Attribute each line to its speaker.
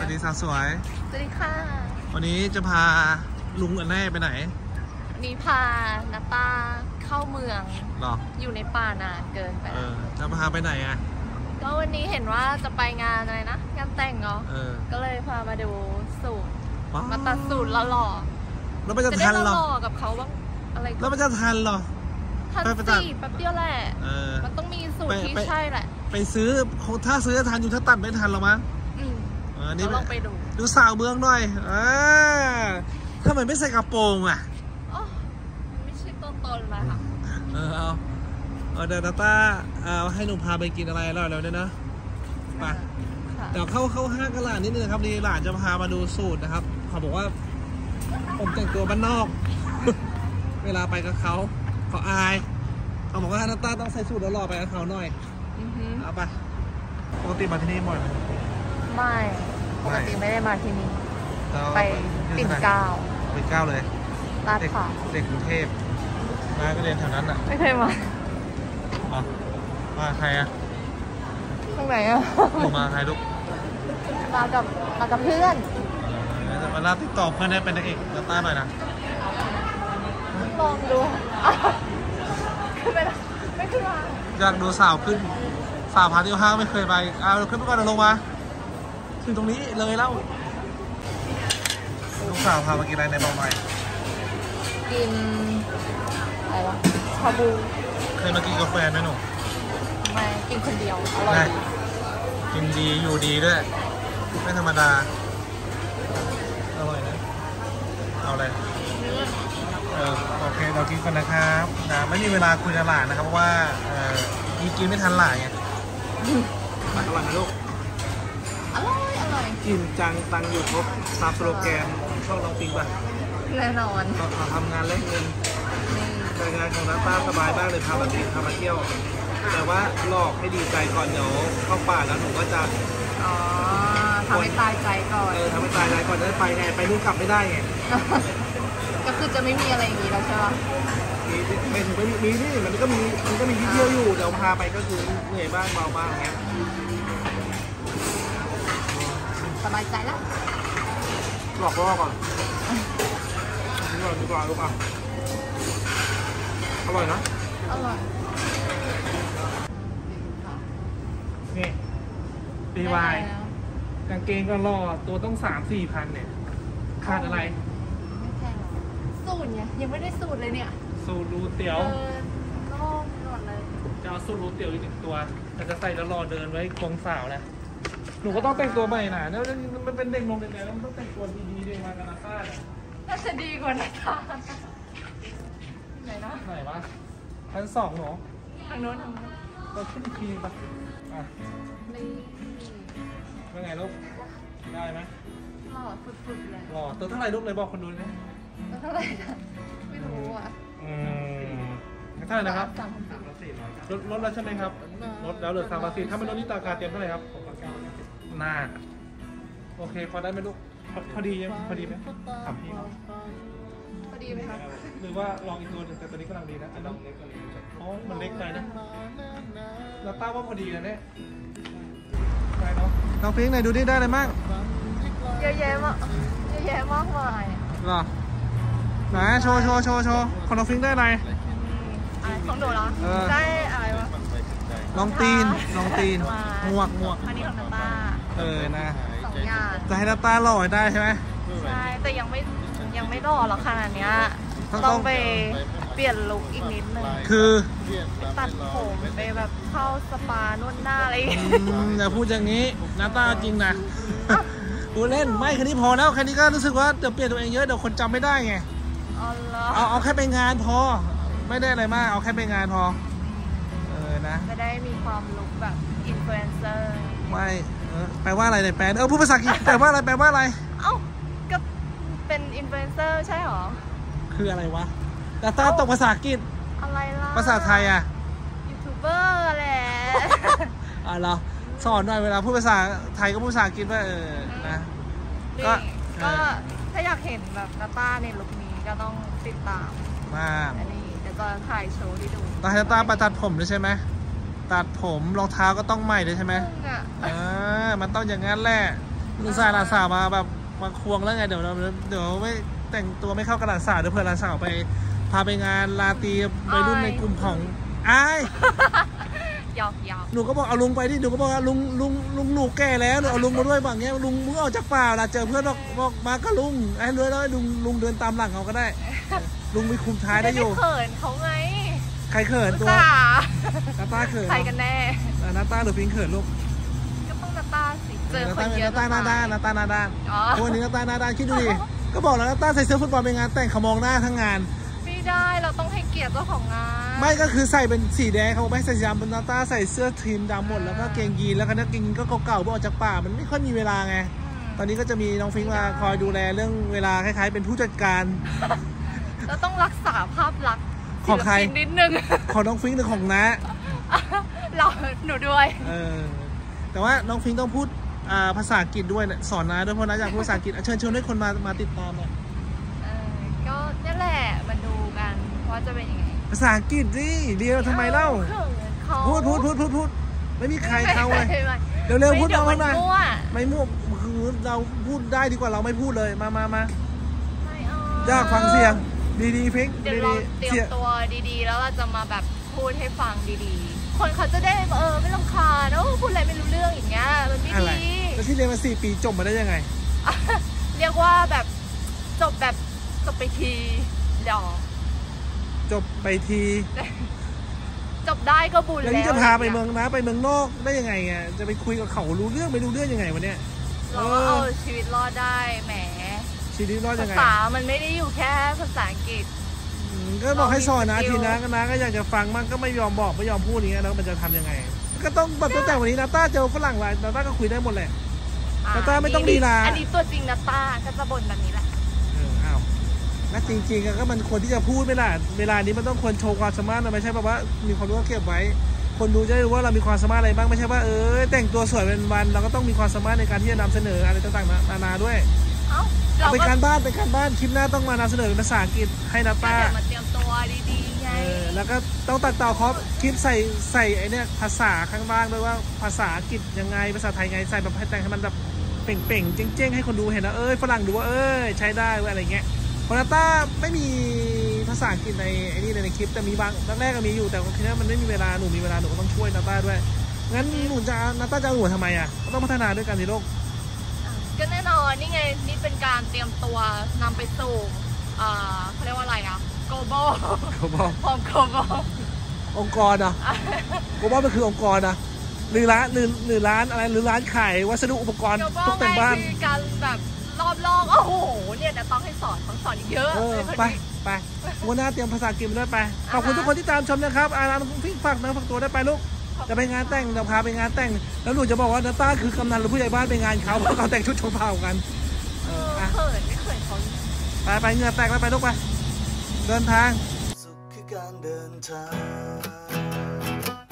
Speaker 1: ดีสาวสวย
Speaker 2: สวัสดีค่ะ
Speaker 1: วันนี้จะพาลุงกับแม่ไปไหน
Speaker 2: นี่พานาตาเข้าเมือง
Speaker 1: หรอ
Speaker 2: อยู่ในป่านานเกินไป
Speaker 1: จะพาไปไหนอ่ะ
Speaker 2: ก็วันนี้เห็นว่าจะไปงานอะไรนะงานแต่งเหรอก็เลยพามาดูสูตรมาตัดสูตรหล่อ
Speaker 1: แล้วมันจะทันหรอ
Speaker 2: กับเขาบ้างอะไร
Speaker 1: แล้วมันจะทันหรอ
Speaker 2: ทันสิแป๊บเดียวแหละมันต้องมีสูตรที่ใช่แหละ
Speaker 1: ไปซื้อถ้าซื้อทันอยู่ถ้าตัดไม่ทันหรอมั้ง
Speaker 2: นี่ลองไป
Speaker 1: ดูสาวเมืองหน่อยทำไมไม่ใส่กระโปรงอ่ะ
Speaker 2: ไม่ใช่ตัวตนเลยค่ะ
Speaker 1: เอาเดี๋ยวนาตาให้หนูพาไปกินอะไรอร่อยแล้วเนี่ยนะไปเดี๋ยวเข้าห้างกันหลานนิดนึงครับดีหลานจะพามาดูสูตรนะครับเขาบอกว่าผมแต่งตัวบ้านนอกเวลาไปกับเขาอายเขาบอกว่านาตาต้องใส่สูตรแล้วหล่อไปกับเขาหน่อยเอาไปปกติมาที่นี่บ่อยไหม
Speaker 2: ไม่ปกติไม่ได้มาที่นี่ไปปิ่นเกล้า
Speaker 1: เลย
Speaker 2: ลาดพร้าว
Speaker 1: เด็กกรุงเทพมาก็เรียนแถวนั้นอ่ะ
Speaker 2: ไม่เคยมา
Speaker 1: ใครอ่ะ
Speaker 2: ข้างไหนอ่ะ
Speaker 1: มาใครลูก
Speaker 2: มากับเพื่อน
Speaker 1: จะมาลาติดต่อเพื่อนได้เป็นนางเอกนาตาหน่อยนะ
Speaker 2: ลองดูไม่ขึ้นมา
Speaker 1: อยากดูสาวขึ้นสาวพาเที่ยวห้างไม่เคยไปขึ้นไปก่อนลงมาถึงตรงนี้เลยแล้วลูกสาวพามากินอะไรในบอกหน่อย
Speaker 2: กินอะไรวะชาบู
Speaker 1: เคยมากินกาแฟไหมหนู
Speaker 2: ไม่กินคนเดียวอร่อย
Speaker 1: กินดีอยู่ดีด้วยไม่ธรรมดาอร่อยนะเอาอะไรโอเคเรากินกันนะครับนะไม่มีเวลาคุยกับหลานนะครับเพราะว่ามีกินไม่ทันหลานไงอร่อยนะลูก
Speaker 2: อร่อย
Speaker 1: กินจังตังอยู่ครบตามสโลแกนช่องน้องปิงป่ะ
Speaker 2: แน่นอน
Speaker 1: เราทำงานเล่นเงินการงานของน้าป้าสบายมากเลยพามาเที่ยวแต่ว่าหลอกให้ดีใจก่อนเดี๋ยวเข้าป่าแล้วหนูก็จะ
Speaker 2: ทำให้ตายใจก่อน
Speaker 1: ทำให้ตายใจก่อนจะไปไงไปนู่นกลับไม่ได้ไง
Speaker 2: ก็คือจะไม่มีอะไรอย่างนี้แล้วใช่ไหม
Speaker 1: ไม่ถึงมีนี่มันก็มีที่เที่ยวอยู่เดี๋ยวพาไปก็คือเหนื่อยบ้างเบาบ้างเงี้ย
Speaker 2: สบายใจแล้ว
Speaker 1: หลอกล่อก่อนดีกว่าลูกอ่ะอร่อยนะ
Speaker 2: อร่อย
Speaker 1: นี่ปีวายกางเกงก็รอตัวต้อง3-4 พันเนี่ยขาดอะไร
Speaker 2: ไม่แพงหรอสูตรเนี่ยยังไม่ได้สูตรเลยเนี่ย
Speaker 1: สูตรรูเตี๋ยว
Speaker 2: โล่งหมดเลย
Speaker 1: จะเอาสูตรรูเตี๋ยวอีก1 ตัวแต่จะใส่แล้วรอเดินไว้คงสาวนะหนูก็ต้องแต่งตัวใหม่หน่ะแล้วมันเป็นเด็กนมเด็กแล้วมันต้องแต่งตัวดีๆด้วยมากันนาต้าเนี่ย
Speaker 2: น่าจะดีกว่านาต้าไหนนะ
Speaker 1: ไหนวะชั้น2หนู
Speaker 2: ทางโน้น
Speaker 1: เราขึ้นทีปะ
Speaker 2: นี่
Speaker 1: เป็นไงลูกได้ไหม
Speaker 2: หล่อสุดๆเลย
Speaker 1: หล่อตัวเท่าไหร่ลูกเลยบอกคนดูเลย
Speaker 2: ตัวเท่าไหร่นะไม่รู้อ่ะ
Speaker 1: เท่าไหร่นะครับลดแล้วใช่ไหมครับลดแล้วเหลือ340ถ้าไม่ลดนี่ราคาเต็มเท่าไหร่ครับน่าโอเคพอได้ไหมลูกพอดีไหมถามพี่
Speaker 2: พอดีไหมครับ
Speaker 1: หรือว่าลองอีกตัวหนึ่งแต่ตัวนี้กำลังดีนะอันนี้มันเล็กไปนะเราต้าว่าพอดีนะเนี่ยได้เนาะน้องฟิงค์ไหนดูดิได้อะไรบ้าง
Speaker 2: เยอะแยะมากมาย
Speaker 1: หรอไหนโชว์ของน้องฟิงค์ได้อะไร
Speaker 2: ของหนูเหรอได้อะไรวะ
Speaker 1: ลองตีนหมวก
Speaker 2: อันนี้ของนาตา
Speaker 1: นะ
Speaker 2: 2 อย่าง
Speaker 1: จะให้นาตาหล่อได้ใช่ไหม
Speaker 2: ใช่แต่ยังไม่หล่อหรอกขนาดนี้ต้องไปเปลี่ยนลุคอีกนิดนึง
Speaker 1: คือ
Speaker 2: ตัดผมไปแบบเข้าสปานวดหน้าอะไร
Speaker 1: อย่าพูดอย่างนี้นาตาจริงนะพูดเล่นไม่แค่นี้พอแล้วแค่นี้ก็รู้สึกว่าเดี๋ยวเปลี่ยนตัวเองเยอะเดี๋ยวคนจำไม่ได้ไงเอาแค่ไปงานพอไม่ได้อะไรมากเอาแค่ไปงานพอนะ
Speaker 2: ไม่ได้มีความลุคแบบอินฟลูเอนเซอร์
Speaker 1: ไม่แปลว่าอะไรเนี่ยแปลพูดภาษาอังกฤษแปลว่าอะไร
Speaker 2: ก็เป็นอินฟลูเอนเซอร์ใช่หรอ
Speaker 1: คืออะไรวะแต่ตาตกภาษาอังกฤษ
Speaker 2: อะไรล่ะ
Speaker 1: ภาษาไทยอ่ะ
Speaker 2: ยูทูบเบอร์แหละ
Speaker 1: เหรอสอนหน่อยเวลาพูดภาษาไทยก็พูดภาษาอังกฤษว่านะ
Speaker 2: ก็ถ้าอยากเห็นแบบนาต้าในลุคนี้ก็ต้องติดตามอันนี้เดี๋ยวจะถ่ายโชว์ที่ดู
Speaker 1: ตานาต้าไปตัดผมด้วยใช่ไหมตัดผมรองเท้าก็ต้องใหม่ด้วยใช่ไหมมันต้องอย่างนั้นแหละลูกสาวหลานสาวมาแบบมาควงแล้วไงเดี๋ยวไม่แต่งตัวไม่เข้ากับหลานสาวเดี๋ยวเพื่อนหลานสาวไปพาไปงานลาตรีไปรุ่นในกลุ่มของ
Speaker 2: หยอก
Speaker 1: หนูก็บอกเอาลุงไปดิหนูก็บอกลุงหนูแก่แล้วหนูเอาลุงมาด้วยบางเงี้ยลุงมึงออกจากป่าละเจอเพื่อนบอกมาก็ลุงไอ้เลยแล้วลุงเดินตามหลังเขาก็ได้ลุงมีคุมท้ายได้อยู่
Speaker 2: เขินเขาไง
Speaker 1: ใครเขินตัวนาตาเขิน
Speaker 2: ใครกันแน่
Speaker 1: นาตาหรือพิงเขินลูก
Speaker 2: ก็ต้องนาตาสิเจอคนเยอะ
Speaker 1: นาตานาด้านวันนี้นาตานาด้านคิดดูดิก็บอกแล้วนาตาใส่เสื้อฟุตบอลไปงานแต่งเขามองหน้าทั้งงาน
Speaker 2: ไม่ได้เราต้องให้เกียรติเจ้าของงาน
Speaker 1: ไม่ก็คือใส่เป็นสีแดงเขาไม่ใส่สีดำนาตาใส่เสื้อทีมดำหมดแล้วก็เกงยีนแล้วก็นักเกงยีนก็เก่าๆออกจากป่ามันไม่ค่อยมีเวลาไงตอนนี้ก็จะมีน้องฟิงมาคอยดูแลเรื่องเวลาคล้ายๆเป็นผู้จัดการ
Speaker 2: เราต้องรักษาภาพลักษณ์
Speaker 1: ของใคร
Speaker 2: นิดนึง
Speaker 1: ของน้องฟิงหรือของน้า
Speaker 2: หนูด้วย
Speaker 1: แต่ว่าน้องฟิงต้องพูดภาษาอังกฤษด้วยสอนน้าด้วยเพราะน้าอยากพูดภาษาอังกฤษเชิญให้คนมาติดตามหน่อย
Speaker 2: ก็นั่นแหละมาดูกันว่าจะเป็นยังไง
Speaker 1: ภาษาอังกฤษสิเดียวทำไมเล่าพูดไม่มีใครเขาเลยเร็วพูดเอาหน่อยไม่มั่วคือเราพูดได้ดีกว่าเราไม่พูดเลยมาอยากฟังเสียงดีๆพิง
Speaker 2: เดี๋ยวเราเตรียมตัวดีๆแล้วเราจะมาแบบพูดให้ฟังดีๆคนเขาจะได้ไม่รำคาญพูดอะไรไม่รู้เรื่องอย่างเงี้ยมันไม่ดี
Speaker 1: แล้วที่เรียนมา4 ปีจบมาได้ยังไง
Speaker 2: เรียกว่าแบบจบไปทีเดี๋ยว
Speaker 1: จบไปที
Speaker 2: จบได้ก็บุญแล้ว
Speaker 1: แล้วจะพาไปเมืองนะไปเมืองนอกได้ยังไงไงจะไปคุยกับเขารู้เรื่องไม่รู้เรื่องยังไงวะเนี่ย
Speaker 2: เราก็เอาชีวิตรอดได้แหม
Speaker 1: ชีวิตรอดยังไง
Speaker 2: ภาษามันไม่ได้อยู่แค่ภาษาอังกฤษ
Speaker 1: ก็บอกให้สอนนะทีนะก็อยากจะฟังมันก็ไม่ยอมบอกไม่ยอมพูดอย่างเงี้ยแล้วมันจะทำยังไงก็ต้องแบบตั้งแต่วันนี้นาต้าเจอฝรั่งไรนาต้าก็คุยได้หมดแหละนาต้าไม่ต้องลีลา
Speaker 2: อันนี้ตัวจริงนาต้าก็จะบ่นแบบนี้แหละ
Speaker 1: อ้าวแล้วจริงๆก็มันควรที่จะพูดไม่ล่ะเวลานี้มันต้องควรโชว์ความสามารถไม่ใช่แบบว่ามีความรู้เก็บไว้คนดูจะได้รู้ว่าเรามีความสามารถอะไรบ้างไม่ใช่ว่าแต่งตัวสวยเป็นวันเราก็ต้องมีความสามารถในการที่จะนำเสนออะไรต่างๆนานาด้วยเป็นการบ้านคลิปหน้าต้องมานำเสนอเป็นภาษาอังกฤษให้นาต้า
Speaker 2: มาเตรียมตัวดีๆไง
Speaker 1: แล้วก็ต้องตัดต่อคลิปใส่ไอเนี้ยภาษาข้างบ้างด้วยว่าภาษาอังกฤษยังไงภาษาไทยไงใส่แบบให้แต่งให้มันแบบเป่งๆเจ้งๆให้คนดูเห็นนะฝรั่งดูว่าใช้ได้อะไรเงี้ยพอนาต้าไม่มีภาษาอังกฤษในไอ้นี่ในคลิปแต่มีบางแรกก็มีอยู่แต่ทีนี้มันไม่มีเวลาหนูมีเวลาหนูก็ต้องช่วยนาต้าด้วยงั้นนาต้าจะหนูทำไมก็ต้องพัฒนาด้วยกันในโลก
Speaker 2: ก็แน่นอนนี่ไงนี่เป็นการเตรียมตัวนำไปสู่เขาเรียกว่าอะไรglobal ของ global
Speaker 1: องค์กรglobal มันคือองค์กรหรือร้านอะไรหรือร้านขายวัสดุอุปกรณ์ตกแต่งบ้าน
Speaker 2: คือการแบบรอบโลกโอ้โหเนี่ยจะต้องให้สอนเยอะ
Speaker 1: ไปวันหน้าเตรียมภาษาอังกฤษด้วยไปขอบคุณทุกคนที่ตามชมนะครับพี่ฝากเนื้อฝากตัวได้ไปลูกจะไปงานแต่งเราพาไปงานแต่งแล้วหนูจะบอกว่านาต้าคือกำนันหรือผู้ใหญ่บ้านไปงานเขาเพราะเขาแต่งชุดชมเผ่ากัน
Speaker 2: เขินไม่เขินเขา
Speaker 1: ไปเหงื่อแตกแล้วไปลูกไปเดินทาง